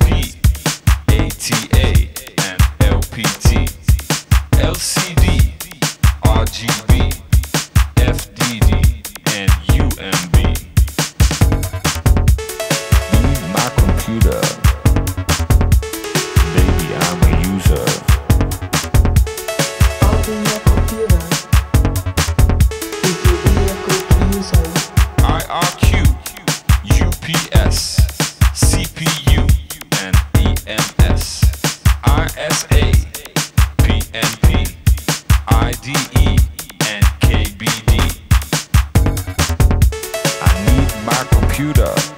DSP, ATA, and LPT, LCD, RGB, FDD, and UMB. Need my computer. Baby, I'm a user. I'll be your computer if you be a good user. IRQ, UPS, CPU, and EMS, RSA, PNP, IDE, and KBD. I need my computer.